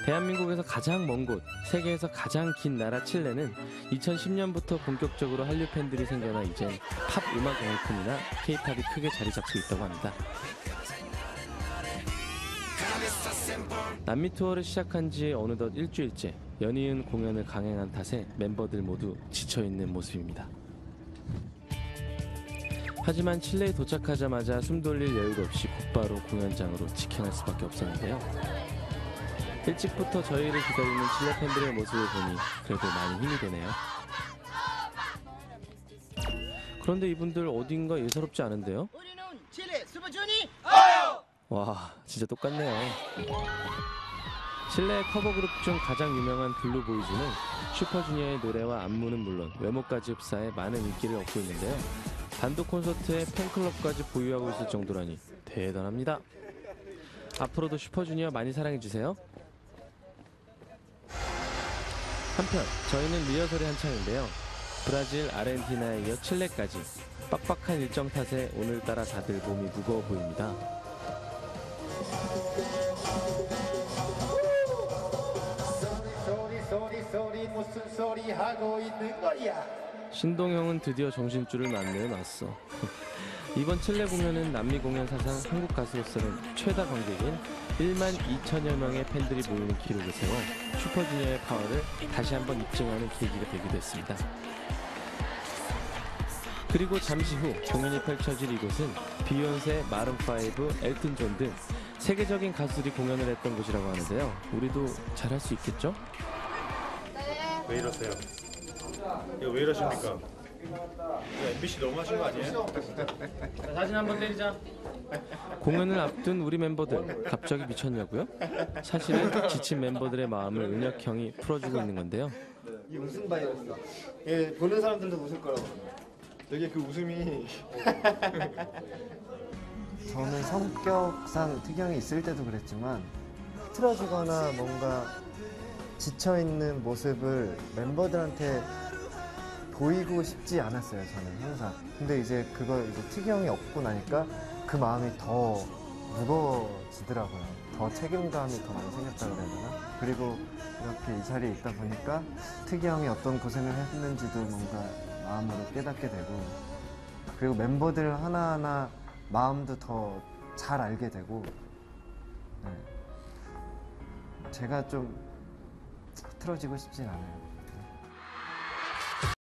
대한민국에서 가장 먼 곳, 세계에서 가장 긴 나라 칠레는 2010년부터 본격적으로 한류 팬들이 생겨나 이젠 팝 음악 열풍이나 K-팝이 크게 자리 잡고 있다고 합니다. 남미 투어를 시작한 지 어느덧 일주일째 연이은 공연을 강행한 탓에 멤버들 모두 지쳐있는 모습입니다. 하지만 칠레에 도착하자마자 숨 돌릴 여유도 없이 곧바로 공연장으로 직행할 수밖에 없었는데요. 일찍부터 저희를 기다리는 칠레 팬들의 모습을 보니 그래도 많이 힘이 되네요. 그런데 이분들 어딘가 예사롭지 않은데요? 우리는 칠레 슈퍼주니 와, 진짜 똑같네요. 칠레의 커버그룹 중 가장 유명한 블루보이즈는 슈퍼주니어의 노래와 안무는 물론 외모까지 흡사해 많은 인기를 얻고 있는데요. 단독 콘서트에 팬클럽까지 보유하고 있을 정도라니 대단합니다. 앞으로도 슈퍼주니어 많이 사랑해주세요. 한편 저희는 리허설이 한창인데요. 브라질, 아르헨티나에 이어 칠레까지 빡빡한 일정 탓에 오늘따라 다들 몸이 무거워 보입니다. 소리 무슨 소리 하고 있는 거야? 신동형은 드디어 정신줄을 만들어놨어. 이번 칠레 공연은 남미 공연 사상 한국 가수로서는 최다 관객인 1만 2천여 명의 팬들이 모이는 기록을 세워 슈퍼주니어의 파워를 다시 한번 입증하는 계기가 되기도 했습니다. 그리고 잠시 후 공연이 펼쳐질 이곳은 비욘세, 마룬5, 엘튼 존 등 세계적인 가수들이 공연을 했던 곳이라고 하는데요. 우리도 잘할 수 있겠죠? 왜 이러세요? 이거 왜 이러십니까? MBC 너무 하신 거 아니에요? 사진 한번 때리자. 공연을 앞둔 우리 멤버들 갑자기 미쳤냐고요? 사실은 지친 멤버들의 마음을 은혁 형이 풀어주고 있는 건데요. 이 웃음 바이러스. 예, 보는 사람들도 웃을 거라고. 되게 그 웃음이 저는 성격상 특이형이 있을 때도 그랬지만 틀어주거나 뭔가 지쳐있는 모습을 멤버들한테 보이고 싶지 않았어요, 저는 항상. 근데 이제 그걸 이제 특이형이 없고 나니까 그 마음이 더 무거워지더라고요. 더 책임감이 더 많이 생겼다 그래야 되나? 그리고 이렇게 이 자리에 있다 보니까 특이형이 어떤 고생을 했는지도 뭔가 마음으로 깨닫게 되고, 그리고 멤버들 하나하나 마음도 더 잘 알게 되고, 네. 제가 좀 틀어지고 싶진 않아요.